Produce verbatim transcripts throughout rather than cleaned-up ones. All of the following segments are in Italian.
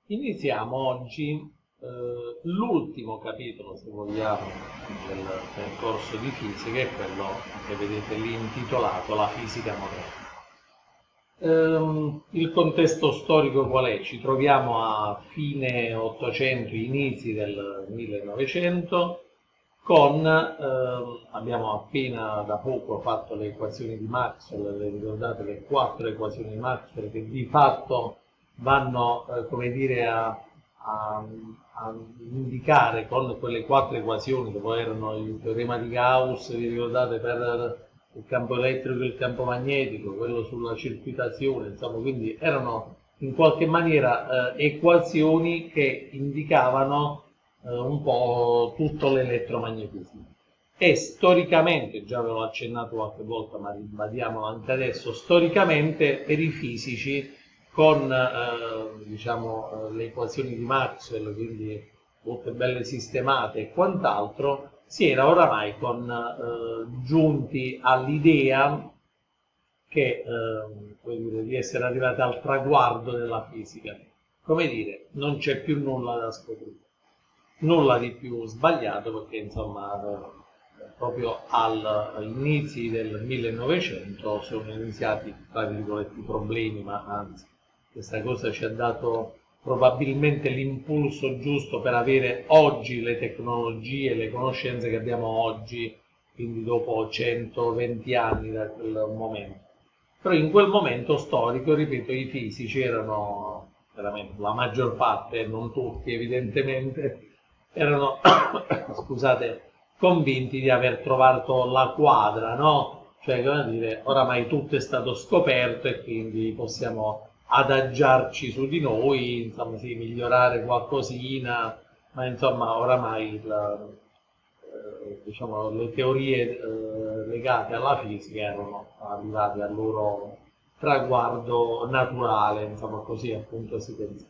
Iniziamo oggi eh, l'ultimo capitolo, se vogliamo, del percorso di fisica, è quello che vedete lì intitolato La fisica moderna. Ehm, il contesto storico qual è? Ci troviamo a fine ottocento, inizi del millenovecento, con, ehm, abbiamo appena da poco fatto le equazioni di Maxwell, le ricordate le quattro equazioni di Maxwell che di fatto vanno, eh, come dire, a, a, a indicare con quelle quattro equazioni che poi erano il teorema di Gauss, vi ricordate, per il campo elettrico e il campo magnetico, quello sulla circuitazione, insomma, quindi erano in qualche maniera eh, equazioni che indicavano eh, un po' tutto l'elettromagnetismo. E storicamente, già ve l'ho accennato qualche volta, ma ribadiamolo anche adesso, storicamente per i fisici con eh, diciamo, eh, le equazioni di Maxwell, quindi tutte belle sistemate e quant'altro, si era oramai con, eh, giunti all'idea che, eh, come dire, di essere arrivati al traguardo della fisica. Come dire, non c'è più nulla da scoprire, nulla di più sbagliato, perché insomma eh, proprio all'inizio del millenovecento sono iniziati, tra virgolette, i problemi, ma anzi questa cosa ci ha dato probabilmente l'impulso giusto per avere oggi le tecnologie, le conoscenze che abbiamo oggi, quindi dopo centoventi anni da quel momento. Però in quel momento storico, ripeto, i fisici erano veramente la maggior parte, non tutti evidentemente, erano scusate, convinti di aver trovato la quadra, no? Cioè, come dire, oramai tutto è stato scoperto e quindi possiamo adagiarci su di noi, insomma, sì, migliorare qualcosina, ma insomma oramai la, eh, diciamo, le teorie eh, legate alla fisica erano arrivate al loro traguardo naturale, insomma, così appunto si pensa.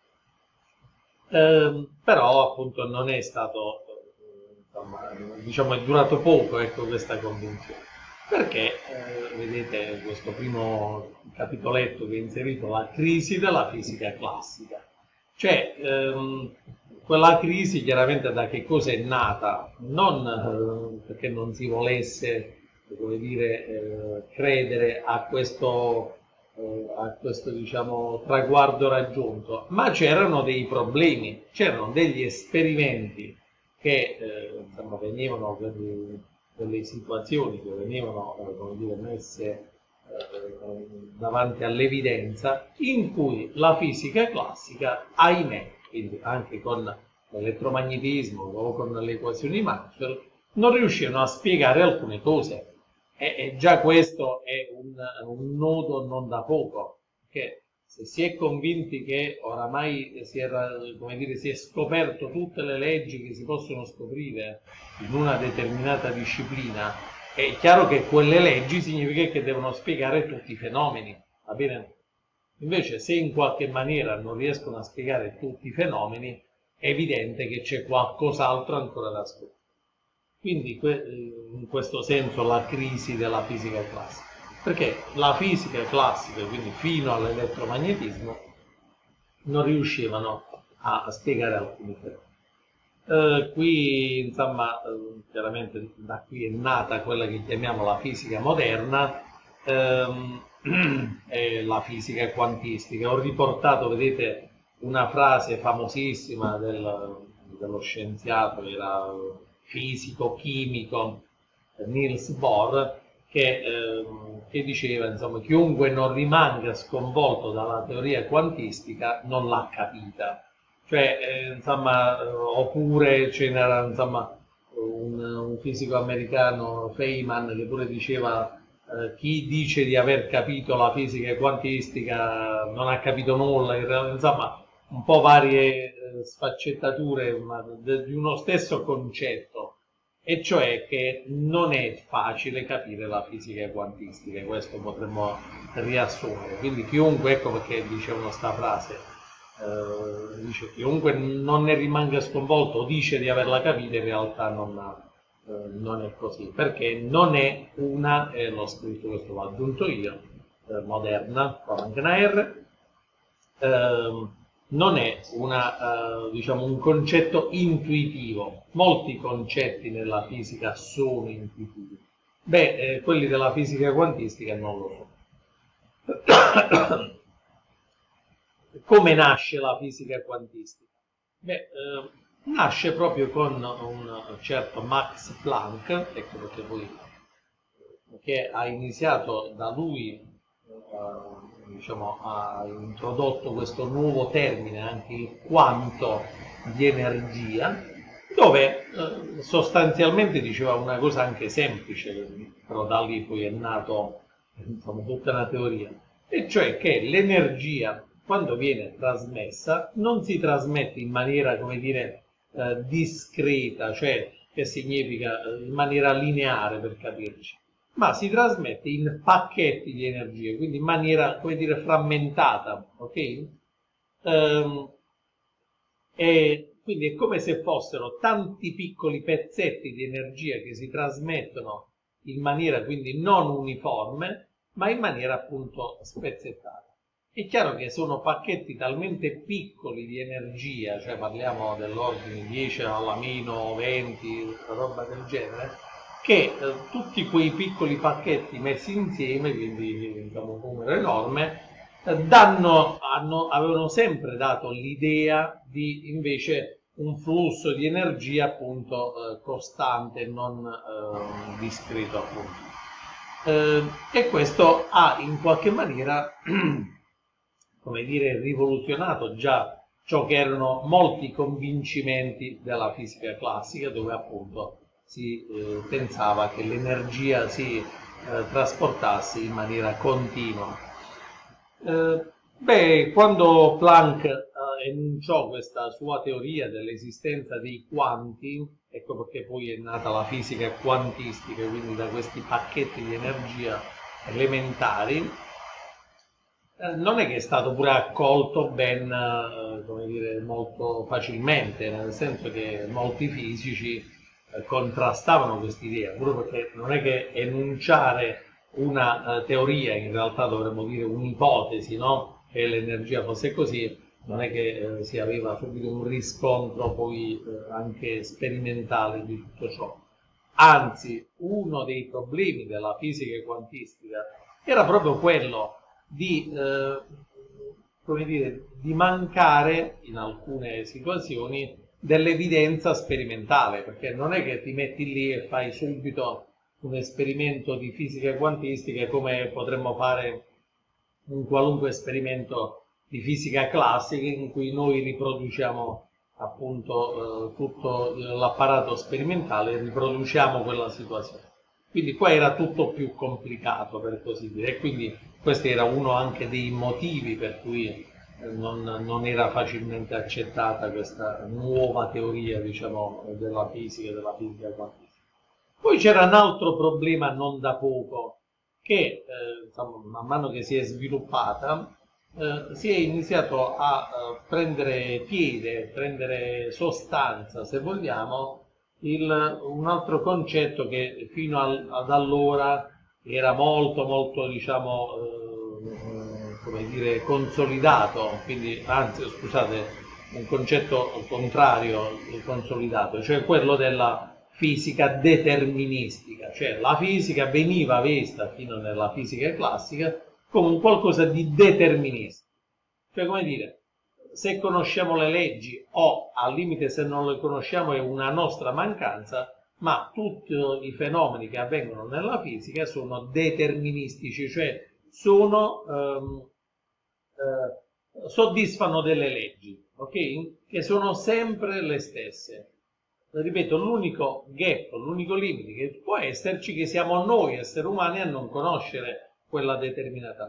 Eh, però appunto non è stato, eh, insomma, diciamo, è durato poco, ecco, questa convinzione. Perché, eh, vedete, questo primo capitoletto che è inserito, la crisi della fisica classica. Cioè, ehm, quella crisi chiaramente da che cosa è nata? Non eh, perché non si volesse, come dire, eh, credere a questo, eh, a questo, diciamo, traguardo raggiunto, ma c'erano dei problemi, c'erano degli esperimenti che eh, insomma, venivano, quindi, delle situazioni che venivano eh, come dire, messe eh, davanti all'evidenza, in cui la fisica classica, ahimè, quindi anche con l'elettromagnetismo o con le equazioni di Maxwell, non riuscivano a spiegare alcune cose. E, e già questo è un, un nodo non da poco, che se si è convinti che oramai si, era, come dire, si è scoperto tutte le leggi che si possono scoprire in una determinata disciplina, è chiaro che quelle leggi significa che devono spiegare tutti i fenomeni, va bene? Invece se in qualche maniera non riescono a spiegare tutti i fenomeni, è evidente che c'è qualcos'altro ancora da scoprire. Quindi in questo senso la crisi della fisica classica, perché la fisica classica, quindi fino all'elettromagnetismo, non riuscivano a spiegare alcuni fenomeni. Eh, qui, insomma, eh, chiaramente da qui è nata quella che chiamiamo la fisica moderna, ehm, e la fisica quantistica. Ho riportato, vedete, una frase famosissima del, dello scienziato, era fisico-chimico Niels Bohr, che, ehm, che diceva, insomma, chiunque non rimanga sconvolto dalla teoria quantistica non l'ha capita. Cioè, eh, insomma, eh, oppure ce n'era, insomma, un, un fisico americano, Feynman, che pure diceva eh, chi dice di aver capito la fisica quantistica non ha capito nulla, in realtà, insomma, un po' varie eh, sfaccettature ma, de, di uno stesso concetto, e cioè che non è facile capire la fisica quantistica, questo potremmo riassumere. Quindi chiunque, ecco perché dicevano sta frase, Uh, dice chiunque non ne rimanga sconvolto o dice di averla capita, in realtà non, uh, non è così, perché non è una, e l'ho scritto, questo l'ho aggiunto io, uh, moderna, con anche una R, uh, non è una, eh, diciamo, un concetto intuitivo. Molti concetti nella fisica sono intuitivi. Beh, eh, quelli della fisica quantistica non lo so. Come nasce la fisica quantistica? Beh, eh, nasce proprio con un certo Max Planck, ecco perché poi, che ha iniziato da lui, eh, diciamo, ha introdotto questo nuovo termine, anche il quanto di energia, dove eh, sostanzialmente diceva una cosa anche semplice, però da lì poi è nato, insomma, tutta una teoria, e cioè che l'energia, quando viene trasmessa, non si trasmette in maniera, come dire, eh, discreta, cioè che significa eh, in maniera lineare, per capirci, ma si trasmette in pacchetti di energie, quindi in maniera, come dire, frammentata, ok? Ehm, e quindi è come se fossero tanti piccoli pezzetti di energia che si trasmettono in maniera quindi non uniforme, ma in maniera appunto spezzettata. È chiaro che sono pacchetti talmente piccoli di energia, cioè parliamo dell'ordine dieci alla meno venti, roba del genere, che eh, tutti quei piccoli pacchetti messi insieme, quindi diciamo un numero enorme, eh, danno, hanno, avevano sempre dato l'idea di invece un flusso di energia appunto eh, costante, non eh, discreto appunto. Eh, e questo ha in qualche maniera come dire, rivoluzionato già ciò che erano molti convincimenti della fisica classica, dove appunto si eh, pensava che l'energia si eh, trasportasse in maniera continua. Eh, beh, quando Planck eh, enunciò questa sua teoria dell'esistenza dei quanti, ecco perché poi è nata la fisica quantistica, quindi da questi pacchetti di energia elementari, non è che è stato pure accolto ben, eh, come dire, molto facilmente, nel senso che molti fisici eh, contrastavano quest'idea, pure perché non è che enunciare una eh, teoria, in realtà dovremmo dire un'ipotesi, no? Che l'energia fosse così, non è che eh, si aveva subito un riscontro poi eh, anche sperimentale di tutto ciò. Anzi, uno dei problemi della fisica quantistica era proprio quello di, eh, come dire, di mancare in alcune situazioni dell'evidenza sperimentale, perché non è che ti metti lì e fai subito un esperimento di fisica quantistica come potremmo fare un qualunque esperimento di fisica classica in cui noi riproduciamo appunto eh, tutto l'apparato sperimentale e riproduciamo quella situazione. Quindi qua era tutto più complicato, per così dire, e quindi questo era uno anche dei motivi per cui non, non era facilmente accettata questa nuova teoria, diciamo, della fisica, della fisica quantistica. Poi c'era un altro problema non da poco, che eh, insomma, man mano che si è sviluppata, eh, si è iniziato a eh, prendere piede, prendere sostanza, se vogliamo, il, un altro concetto che fino al, ad allora era molto molto diciamo eh, come dire consolidato, quindi anzi scusate un concetto contrario consolidato, cioè quello della fisica deterministica, cioè la fisica veniva vista fino nella fisica classica come un qualcosa di deterministico, cioè come dire, se conosciamo le leggi o al limite se non le conosciamo è una nostra mancanza, ma tutti i fenomeni che avvengono nella fisica sono deterministici, cioè sono, ehm, eh, soddisfano delle leggi, ok? Che sono sempre le stesse. Ripeto, l'unico gap, l'unico limite che può esserci è che siamo noi esseri umani a non conoscere quella determinata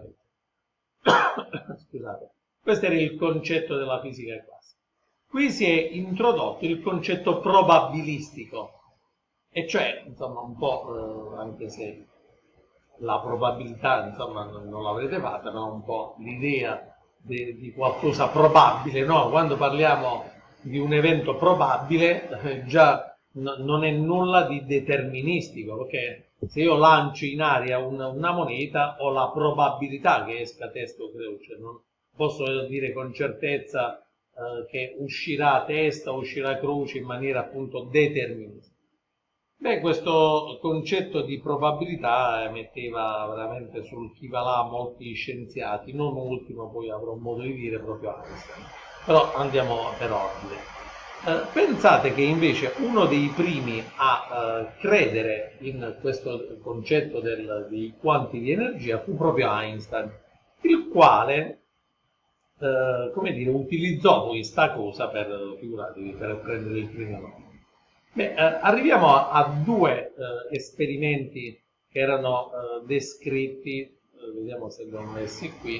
legge. Scusate. Questo era il concetto della fisica classica. Qui si è introdotto il concetto probabilistico, e cioè, insomma, un po', eh, anche se la probabilità, insomma, non, non l'avrete fatta, ma un po' l'idea di, di qualcosa probabile, no? Quando parliamo di un evento probabile, eh, già no, non è nulla di deterministico, perché se io lancio in aria una, una moneta ho la probabilità che esca testo o croce, non posso dire con certezza eh, che uscirà a testa, uscirà a croce in maniera appunto deterministica. Beh, questo concetto di probabilità metteva veramente sul chi va là molti scienziati, non ultimo, poi avrò modo di dire, proprio Einstein. Però andiamo per ordine. Eh, pensate che invece uno dei primi a eh, credere in questo concetto del, dei quanti di energia fu proprio Einstein, il quale, eh, come dire, utilizzò poi sta cosa per, figuratevi, per prendere il premio Nobel. Beh, eh, arriviamo a, a due eh, esperimenti che erano eh, descritti, eh, vediamo se li ho messi qui,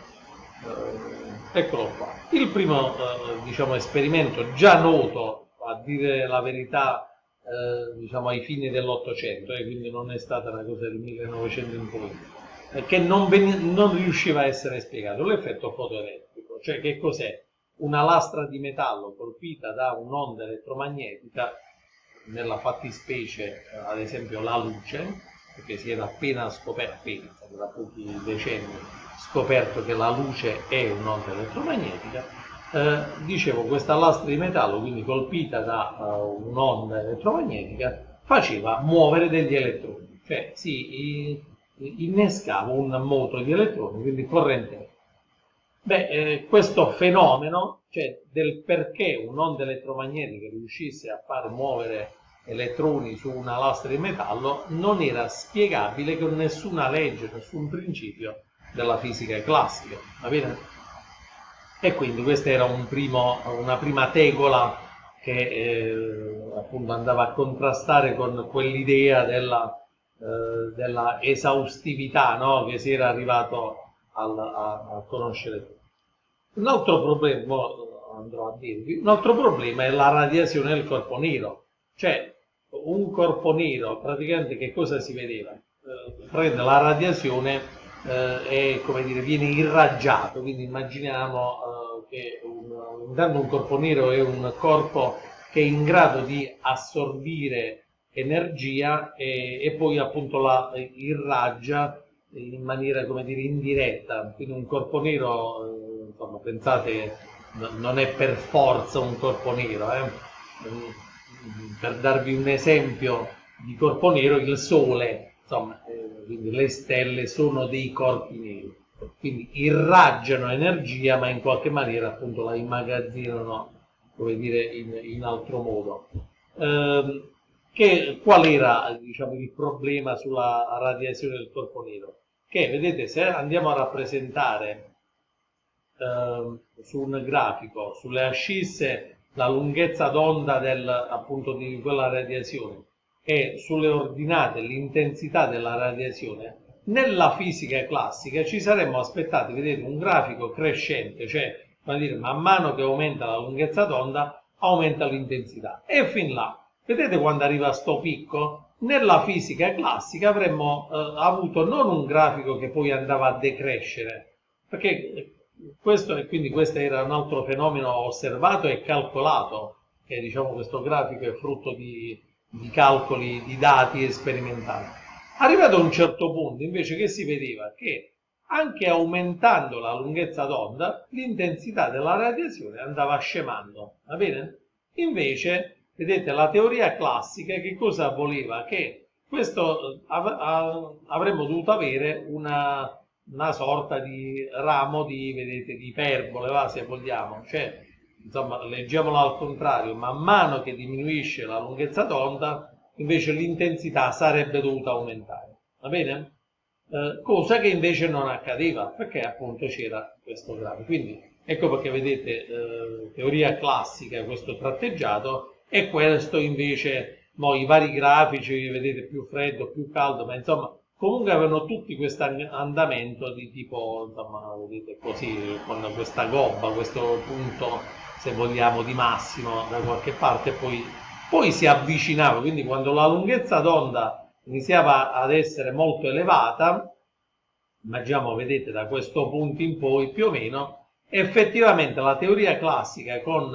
eh, eccolo qua. Il primo eh, diciamo, esperimento già noto, a dire la verità, eh, diciamo ai fini dell'Ottocento, e eh, quindi non è stata una cosa del millenovecento in poi, eh, che non, non riusciva a essere spiegato, l'effetto fotoelettrico, cioè che cos'è? Una lastra di metallo colpita da un'onda elettromagnetica, nella fattispecie ad esempio la luce, perché si era appena scoperto, appena, da pochi decenni, scoperto che la luce è un'onda elettromagnetica, eh, dicevo questa lastra di metallo, quindi colpita da uh, un'onda elettromagnetica, faceva muovere degli elettroni, cioè si innescava un moto di elettroni, quindi corrente. Beh, eh, questo fenomeno, cioè del perché un'onda elettromagnetica riuscisse a far muovere elettroni su una lastra di metallo, non era spiegabile con nessuna legge, nessun principio della fisica classica, va bene? E quindi questa era un primo, una prima tegola che eh, appunto andava a contrastare con quell'idea della, eh, della esaustività, no? Che si era arrivato al, a, a conoscere. Un altro problema, andrò a dirvi, un altro problema è la radiazione del corpo nero, cioè un corpo nero praticamente che cosa si vedeva? Eh, prende la radiazione eh, e come dire viene irraggiato, quindi immaginiamo eh, che un, intanto un corpo nero è un corpo che è in grado di assorbire energia e, e poi appunto la irraggia in maniera come dire indiretta, quindi un corpo nero eh, insomma, pensate, non è per forza un corpo nero, eh? Per darvi un esempio di corpo nero, il Sole, insomma, eh, quindi le stelle sono dei corpi neri, quindi irraggiano energia, ma in qualche maniera appunto la immagazzinano, come dire, in, in altro modo. Eh, che, qual era, diciamo, il problema sulla radiazione del corpo nero? Che, vedete, se andiamo a rappresentare eh, su un grafico, sulle ascisse, la lunghezza d'onda del, appunto di quella radiazione e sulle ordinate l'intensità della radiazione, nella fisica classica ci saremmo aspettati, vedete, un grafico crescente, cioè vuol dire, man mano che aumenta la lunghezza d'onda aumenta l'intensità, e fin là, vedete quando arriva a sto picco? Nella fisica classica avremmo eh, avuto non un grafico che poi andava a decrescere, perché questo, e quindi questo era un altro fenomeno osservato e calcolato, che diciamo questo grafico è frutto di, di calcoli, di dati sperimentali. Arrivato a un certo punto invece che si vedeva? Che anche aumentando la lunghezza d'onda l'intensità della radiazione andava scemando, va bene? Invece, vedete, la teoria classica che cosa voleva? Che questo av- av- avremmo dovuto avere una una sorta di ramo di, vedete, di iperbole, va, se vogliamo, cioè, insomma, leggiamolo al contrario, man mano che diminuisce la lunghezza d'onda, invece l'intensità sarebbe dovuta aumentare, va bene? Eh, cosa che invece non accadeva, perché appunto c'era questo grado. Quindi, ecco perché vedete, eh, teoria classica, questo tratteggiato, e questo invece, mo, i vari grafici, vedete, più freddo, più caldo, ma insomma, comunque avevano tutti questo andamento di tipo, insomma, vedete così, con questa gobba, questo punto, se vogliamo, di massimo da qualche parte, e poi, poi si avvicinava, quindi quando la lunghezza d'onda iniziava ad essere molto elevata, immaginiamo, vedete, da questo punto in poi, più o meno, effettivamente la teoria classica con,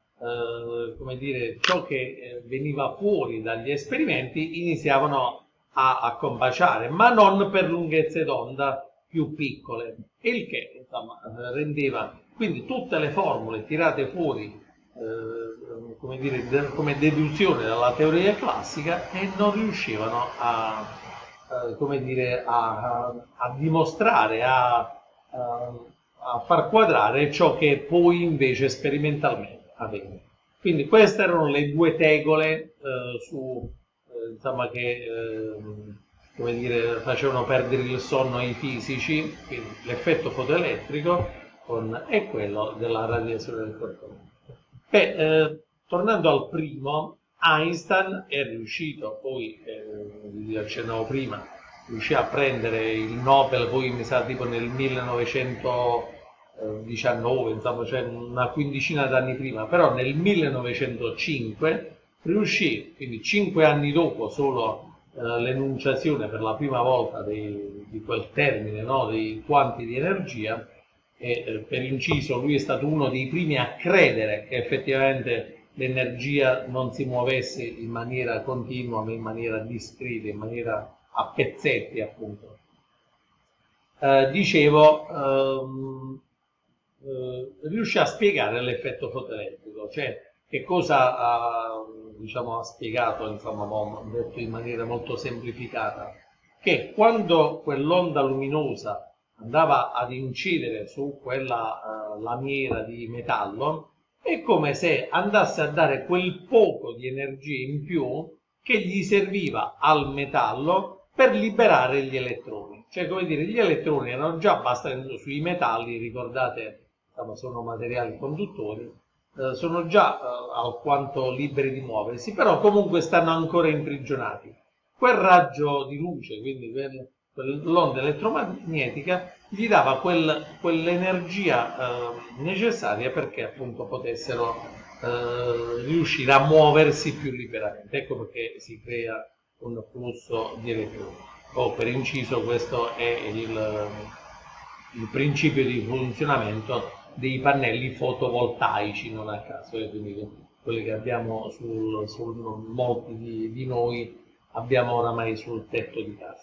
eh, come dire, ciò che veniva fuori dagli esperimenti iniziavano a, a combaciare, ma non per lunghezze d'onda più piccole, il che insomma rendeva Quindi tutte le formule tirate fuori eh, come dire, de, come deduzione dalla teoria classica e non riuscivano a, eh, come dire, a, a dimostrare, a, a, a far quadrare ciò che poi invece sperimentalmente avvenne. Quindi queste erano le due tegole eh, su, eh, insomma, che eh, come dire, facevano perdere il sonno ai fisici, quindi l'effetto fotoelettrico con, e quello della radiazione del corpo. Beh, eh, tornando al primo, Einstein è riuscito, poi, eh, vi accennavo prima, riuscì a prendere il Nobel, poi mi sa tipo nel millenovecentodiciannove, insomma, cioè una quindicina d'anni prima, però nel millenovecentocinque riuscì, quindi cinque anni dopo solo eh, l'enunciazione per la prima volta dei, di quel termine, no, dei quanti di energia, e eh, per inciso lui è stato uno dei primi a credere che effettivamente l'energia non si muovesse in maniera continua ma in maniera discreta, in maniera a pezzetti appunto. Eh, dicevo, ehm, eh, riuscì a spiegare l'effetto fotoelettrico, cioè che cosa ha, diciamo, ha spiegato, insomma, detto in maniera molto semplificata, che quando quell'onda luminosa andava ad incidere su quella uh, lamiera di metallo, è come se andasse a dare quel poco di energia in più che gli serviva al metallo per liberare gli elettroni. Cioè, come dire, gli elettroni erano già abbastanza sui metalli, ricordate, insomma, sono materiali conduttori, eh, sono già eh, alquanto liberi di muoversi, però comunque stanno ancora imprigionati. Quel raggio di luce, quindi quel l'onda elettromagnetica, gli dava quel, quell'energia eh, necessaria perché appunto potessero eh, riuscire a muoversi più liberamente. Ecco perché si crea un flusso di elettroni. O per inciso questo è il, il principio di funzionamento dei pannelli fotovoltaici, non a caso, e quindi quelli che abbiamo sul, sul molti di, di noi abbiamo oramai sul tetto di casa.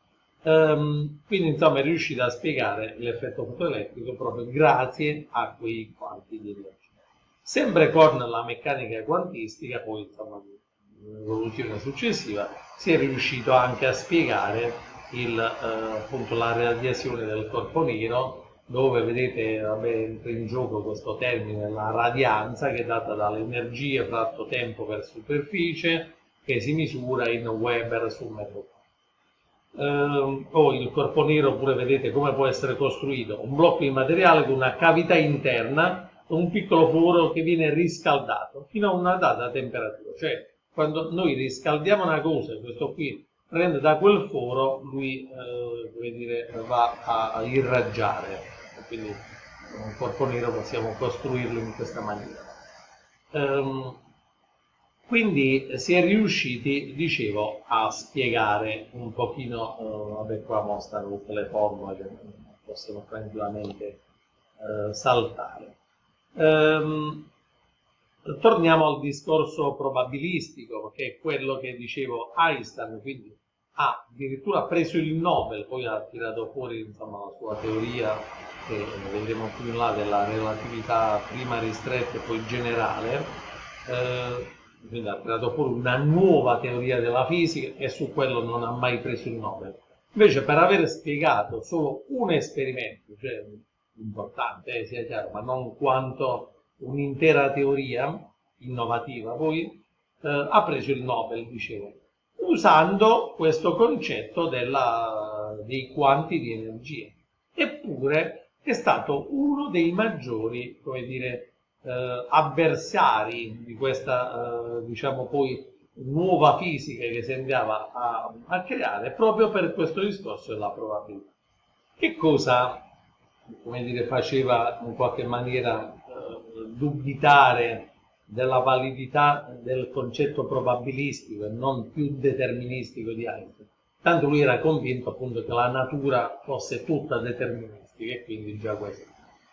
Um, quindi insomma è riuscito a spiegare l'effetto fotoelettrico proprio grazie a quei quanti di energia. Sempre con la meccanica quantistica, poi insomma l'evoluzione successiva, si è riuscito anche a spiegare il, eh, appunto, la radiazione del corpo nero, dove vedete vabbè, entra in gioco questo termine, la radianza, che è data dall'energia fratto tempo per superficie, che si misura in Weber su metro. Uh, o il corpo nero pure vedete come può essere costruito: un blocco di materiale con una cavità interna, un piccolo foro che viene riscaldato fino a una data temperatura. Cioè quando noi riscaldiamo una cosa, questo qui prende da quel foro, lui uh, come dire, va a, a irraggiare, quindi un corpo nero possiamo costruirlo in questa maniera. Um, Quindi si è riusciti, dicevo, a spiegare un pochino, eh, vabbè qua mostrano tutte le formule che possiamo tranquillamente eh, saltare. Ehm, torniamo al discorso probabilistico, che è quello che dicevo Einstein, quindi ha addirittura preso il Nobel, poi ha tirato fuori insomma, la sua teoria, che vedremo più in là, della relatività prima ristretta e poi generale. Eh, quindi ha tirato fuori una nuova teoria della fisica e su quello non ha mai preso il Nobel. Invece per aver spiegato solo un esperimento, cioè importante, eh, sia chiaro, ma non quanto un'intera teoria innovativa, poi eh, ha preso il Nobel, dicevo, usando questo concetto della, dei quanti di energia. Eppure è stato uno dei maggiori, come dire, Eh, avversari di questa eh, diciamo poi nuova fisica che si andava a, a creare, proprio per questo discorso della probabilità. Che cosa, come dire, faceva in qualche maniera eh, dubitare della validità del concetto probabilistico e non più deterministico di Einstein? Tanto lui era convinto appunto che la natura fosse tutta deterministica, e quindi già questo.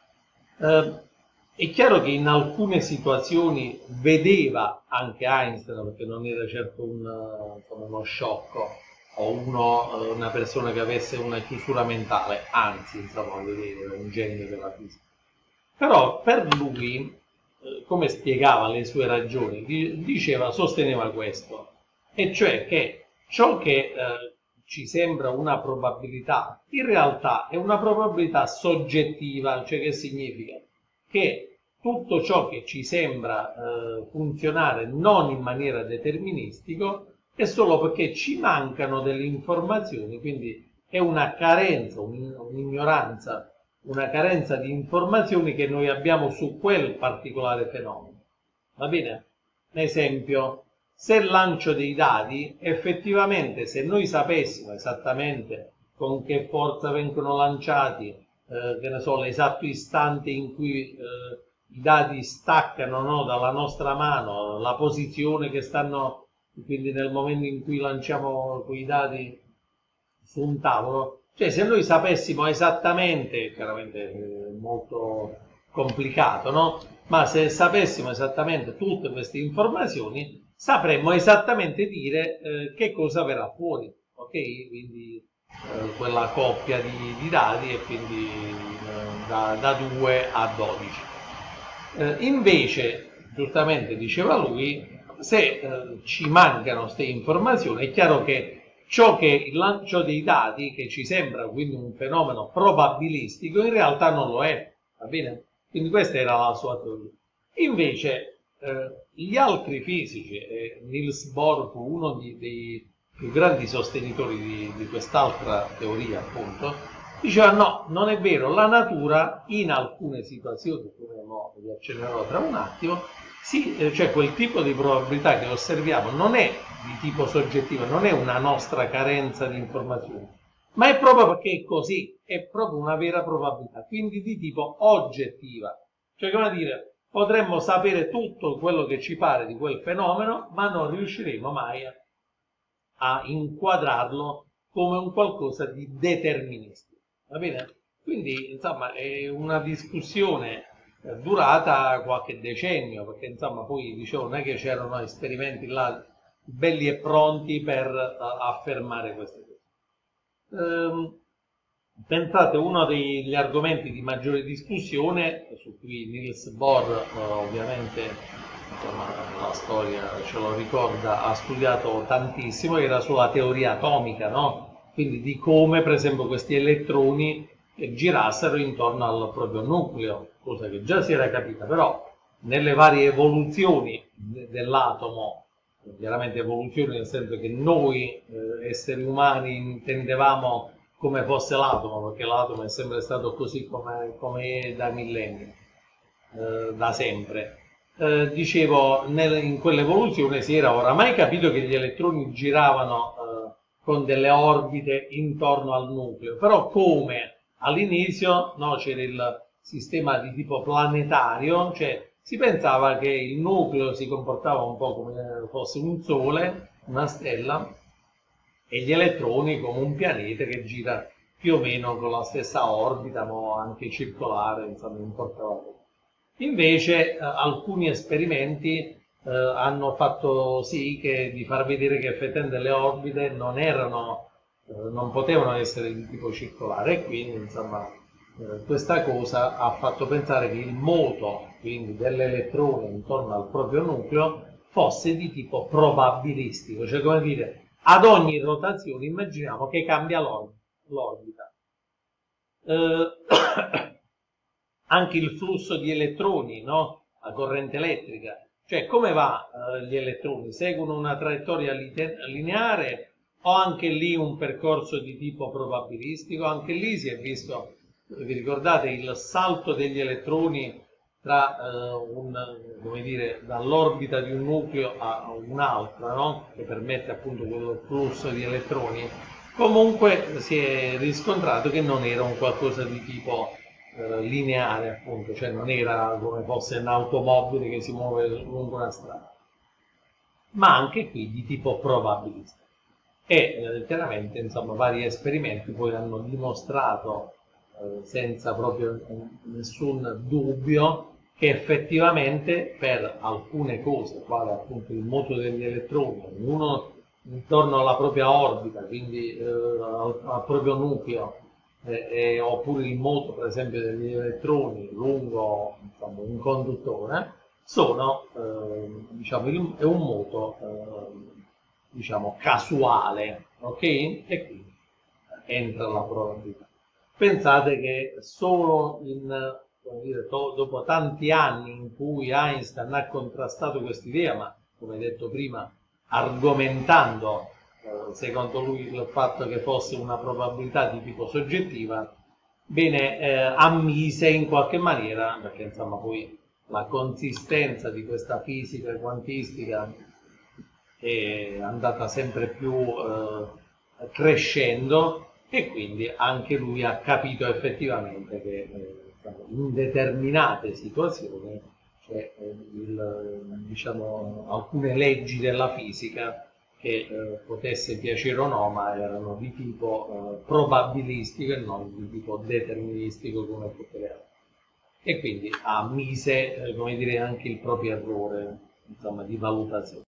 Eh, È chiaro che in alcune situazioni vedeva anche Einstein, perché non era certo un, insomma, uno sciocco o uno, una persona che avesse una chiusura mentale, anzi, insomma, vedeva, era un genio della fisica. Però per lui, eh, come spiegava le sue ragioni, di, diceva, sosteneva questo, e cioè che ciò che eh, ci sembra una probabilità, in realtà è una probabilità soggettiva, cioè che significa che tutto ciò che ci sembra eh, funzionare non in maniera deterministica è solo perché ci mancano delle informazioni, quindi è una carenza, un'ignoranza, una carenza di informazioni che noi abbiamo su quel particolare fenomeno. Va bene? Esempio, se il lancio dei dadi, effettivamente se noi sapessimo esattamente con che forza vengono lanciati, eh, che ne so, l'esatto istante in cui eh, i dadi staccano, no, dalla nostra mano, la posizione che stanno, quindi nel momento in cui lanciamo quei dadi su un tavolo, cioè se noi sapessimo esattamente, chiaramente è molto complicato, no? Ma se sapessimo esattamente tutte queste informazioni, sapremmo esattamente dire eh, che cosa verrà fuori, ok? Quindi eh, quella coppia di, di dadi e quindi eh, da, da due a dodici. Eh, invece, giustamente diceva lui, se eh, ci mancano queste informazioni, è chiaro che ciò che il lancio dei dati, che ci sembra quindi un fenomeno probabilistico, in realtà non lo è, va bene? Quindi questa era la sua teoria. Invece eh, gli altri fisici, eh, Niels Bohr fu uno di, dei più grandi sostenitori di, di quest'altra teoria, appunto, diceva no, non è vero, la natura in alcune situazioni, come mo vi accennerò tra un attimo, sì, eh, cioè quel tipo di probabilità che osserviamo non è di tipo soggettivo, non è una nostra carenza di informazioni, ma è proprio perché è così, è proprio una vera probabilità, quindi di tipo oggettiva. Cioè, come dire, potremmo sapere tutto quello che ci pare di quel fenomeno, ma non riusciremo mai a, a inquadrarlo come un qualcosa di deterministico. Va bene? Quindi, insomma, è una discussione durata qualche decennio, perché, insomma, poi, dicevo, non è che c'erano esperimenti là belli e pronti per uh, affermare queste cose. Ehm, pensate, uno degli argomenti di maggiore discussione, su cui Niels Bohr uh, ovviamente, insomma, la storia ce lo ricorda, ha studiato tantissimo, era sulla teoria atomica, no? Quindi di come, per esempio, questi elettroni girassero intorno al proprio nucleo, cosa che già si era capita, però nelle varie evoluzioni dell'atomo, chiaramente evoluzioni nel senso che noi eh, esseri umani intendevamo come fosse l'atomo, perché l'atomo è sempre stato così come, come è da millenni, eh, da sempre. Eh, dicevo, nel, in quell'evoluzione si era oramai capito che gli elettroni giravano eh, con delle orbite intorno al nucleo, però come all'inizio, no, c'era il sistema di tipo planetario, cioè si pensava che il nucleo si comportava un po' come fosse un sole, una stella, e gli elettroni come un pianeta che gira più o meno con la stessa orbita, ma anche circolare, insomma, importava poco. Invece eh, alcuni esperimenti eh, hanno fatto sì che, di far vedere che effettivamente le orbite non erano, eh, non potevano essere di tipo circolare, e quindi, insomma, questa cosa ha fatto pensare che il moto, quindi dell'elettrone intorno al proprio nucleo, fosse di tipo probabilistico, cioè, come dire, ad ogni rotazione immaginiamo che cambia l'orbita. Eh, anche il flusso di elettroni, no? La corrente elettrica, cioè come va eh, gli elettroni? Seguono una traiettoria lineare o anche lì un percorso di tipo probabilistico? Anche lì si è visto, vi ricordate, il salto degli elettroni tra eh, un, come dire, dall'orbita di un nucleo a un'altra, no? Che permette appunto quel flusso di elettroni. Comunque si è riscontrato che non era un qualcosa di tipo eh, lineare, appunto, cioè non era come fosse un'automobile che si muove lungo una strada, ma anche qui di tipo probabilistico. E eh, chiaramente, insomma, vari esperimenti poi hanno dimostrato senza proprio nessun dubbio che effettivamente per alcune cose, quale appunto il moto degli elettroni, ognuno intorno alla propria orbita, quindi eh, al, al proprio nucleo, eh, eh, oppure il moto per esempio degli elettroni lungo insomma, un conduttore, sono, eh, diciamo, il, è un moto eh, diciamo casuale, ok? E quindi entra la probabilità. Pensate che solo in, come dire, to, dopo tanti anni in cui Einstein ha contrastato quest'idea, ma come detto prima, argomentando eh, secondo lui il fatto che fosse una probabilità di tipo soggettiva, bene, eh, ammise in qualche maniera, perché insomma poi la consistenza di questa fisica quantistica è andata sempre più eh, crescendo e quindi anche lui ha capito effettivamente che eh, in determinate situazioni, cioè, eh, il, diciamo, alcune leggi della fisica che eh, potesse piacere o no, ma erano di tipo eh, probabilistico e non di tipo deterministico come tutte le altre. E quindi ammise, eh, come dire, anche il proprio errore, insomma, di valutazione.